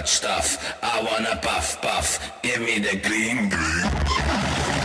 stuff. I wanna puff puff. Give me the green green.